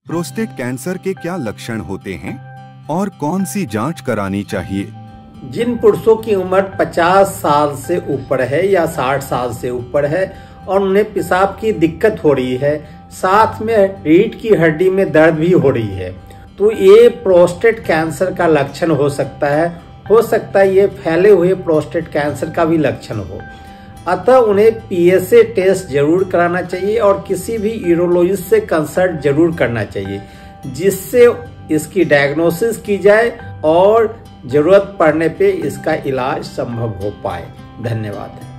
Prostate cancer के क्या लक्षण होते हैं और कौन सी जांच करानी चाहिए? जिन पुरुषों की उम्र 50 साल से ऊपर है या 60 साल से ऊपर है और उन्हें पेशाब की दिक्कत हो रही है, साथ में रीढ़ की हड्डी में दर्द भी हो रही है, तो ये प्रोस्टेट कैंसर का लक्षण हो सकता है। हो सकता है ये फैले हुए प्रोस्टेट कैंसर का भी लक्षण हो। अतः उन्हें PSA टेस्ट जरूर कराना चाहिए और किसी भी यूरोलॉजिस्ट से कंसल्ट जरूर करना चाहिए, जिससे इसकी डायग्नोसिस की जाए और जरूरत पड़ने पे इसका इलाज संभव हो पाए। धन्यवाद।